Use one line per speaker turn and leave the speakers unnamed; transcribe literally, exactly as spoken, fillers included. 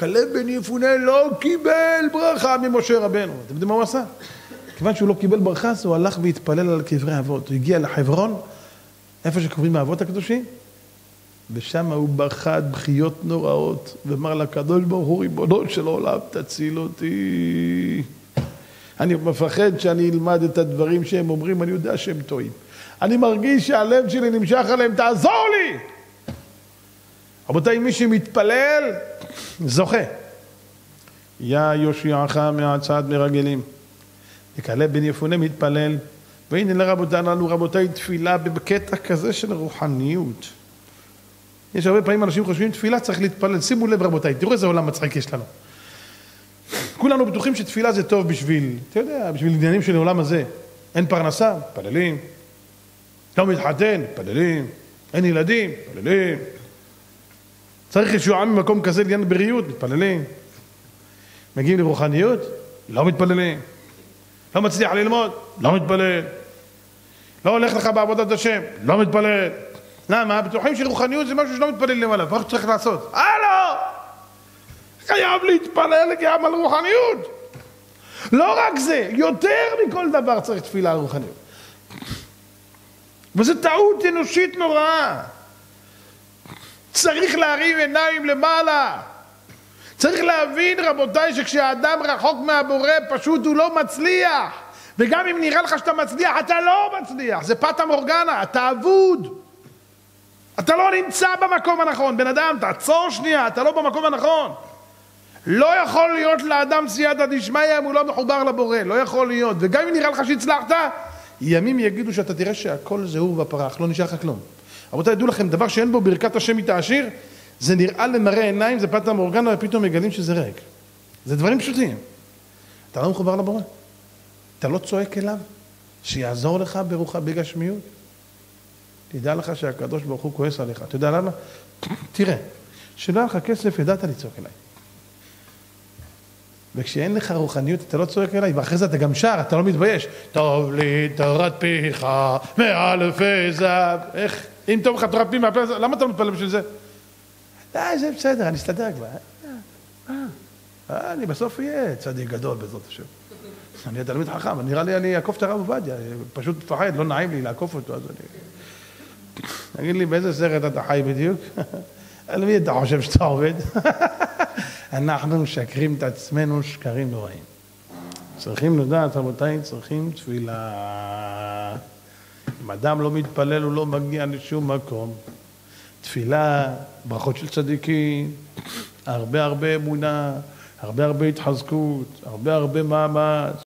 כלב בן יפונה לא קיבל ברכה ממשה רבנו. אתם יודעים מה הוא עשה? כיוון שהוא לא קיבל ברכה, אז הוא הלך והתפלל על קברי אבות. הוא הגיע לחברון, איפה שקוראים האבות הקדושים, ושם הוא בחד בחיות נוראות, ואמר לקדוש ברוך הוא, ריבונו של עולם, תציל אותי. אני מפחד שאני אלמד את הדברים שהם אומרים, אני יודע שהם טועים. אני מרגיש שהלב שלי נמשך עליהם, תעזור לי! רבותיי, מי שמתפלל, זוכה. יא יושיעך מהצד מרגלים. וכלב בן יפונה מתפלל, והנה לרבותיי, לנו רבותיי, תפילה בקטע כזה של רוחניות. יש הרבה פעמים אנשים חושבים, תפילה צריך להתפלל. שימו לב רבותיי, תראו איזה עולם מצחיק יש לנו. כולנו בטוחים שתפילה זה טוב בשביל, אתה יודע, בשביל עניינים של העולם הזה. אין פרנסה, מתפללים. לא מתחתן, מתפללים. אין ילדים, מתפללים. צריך ישועה ממקום כזה לעניין בריאות, מתפללים. מגיעים לרוחניות, לא מתפללים. לא מצליח ללמוד, לא מתפלל. לא הולך לך בעבודת השם, לא מתפלל. למה? בטוחים שרוחניות זה משהו שלא מתפלל למעלה, מה צריך לעשות? אה לא! חייב להתפלל גם על רוחניות. לא רק זה, יותר מכל דבר צריך תפילה על רוחניות. וזו טעות אנושית נוראה. צריך להרים עיניים למעלה. צריך להבין רבותיי שכשהאדם רחוק מהבורא פשוט הוא לא מצליח. וגם אם נראה לך שאתה מצליח, אתה לא מצליח. זה פטה מורגנה, אתה אבוד. אתה לא נמצא במקום הנכון. בן אדם, תעצור שנייה, אתה לא במקום הנכון. לא יכול להיות לאדם סייעתא דשמיא אם הוא לא מחובר לבורא. לא יכול להיות. וגם אם נראה לך שהצלחת, ימים יגידו שאתה תראה שהכל זה עור ופרח, לא נשאר לך כלום. רבותיי, ידעו לכם, דבר שאין בו ברכת השם מתעשיר, זה נראה למראה עיניים, זה פטה מורגנה, ופתאום מגלים שזה ריק. זה דברים פשוטים. אתה לא מחובר לבורא. אתה לא צועק אליו, שיעזור לך ברוחה בגשמיות. תדע לך שהקדוש ברוך הוא כועס עליך. אתה יודע למה? תראה, שלא היה לך כסף, ידעת לצעוק אליי. וכשאין לך רוחניות, אתה לא צועק אליי, ואחרי זה אתה גם שר, אתה לא מתבייש. טוב לי תורת פיך, מאלפי זהב. איך? אם טוב לך תורת פיך, מאלפי זהב, למה אתה לא מתפלל בשביל זה? די, זה בסדר, אני אסתדר כבר. אני בסוף אהיה צדיק גדול בעזרת השם. אני אהיה תלמיד חכם, נראה לי אני אעקוף את הרב עובדיה, פשוט מפחד, לא נעים לי לעקוף אותו, אז אני... תגיד לי, באיזה סרט אתה חי בדיוק? על מי אתה חושב שאתה עובד? אנחנו משקרים את עצמנו שקרים נוראים. צריכים לדעת, רבותיי, צריכים תפילה. אם אדם לא מתפלל, הוא לא מגיע לשום מקום. תפילה, ברכות של צדיקים, הרבה הרבה אמונה, הרבה הרבה התחזקות, הרבה הרבה מאמץ.